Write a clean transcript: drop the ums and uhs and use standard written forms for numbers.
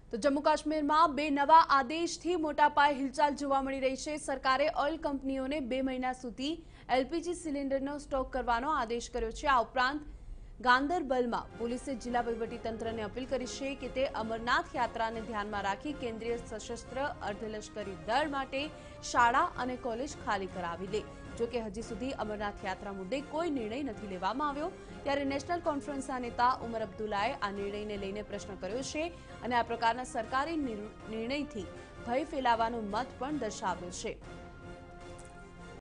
તો જમ્મુ કાશ્મીરમાં બે નવા આદેશથી મોટા પાયે હિલચાલ જોવા મળી રહી છે। સરકારે ઓઇલ કંપનીઓને 2 મહિના સુધી એલપીજી સિલિન્ડરનો સ્ટોક કરવાનો આદેશ કર્યો છે। આ ઉપરાંત ગાંદરબલમાં પોલીસે જિલ્લા વહીવટીતંત્રને અપીલ કરી છે કે તે અમરનાથ યાત્રાને ધ્યાનમાં રાખી કેન્દ્રીય સશસ્ત્ર અર્ધલશ્કરી દળ માટે શાળા અને કોલેજ ખાલી કરાવી લે। જો કે હજી સુધી અમરનાથ યાત્રા મુદ્દે કોઈ નિર્ણય નથી લેવામાં આવ્યો। ત્યારે નેશનલ કોન્ફરન્સના નેતા ઉમર અબ્દુલ્લાએ આ નિર્ણયને લઈને પ્રશ્ન કર્યો છે અને આ પ્રકારના સરકારી નિર્ણયથી ભય ફેલાવાનો મત પણ દર્શાવ્યો છે।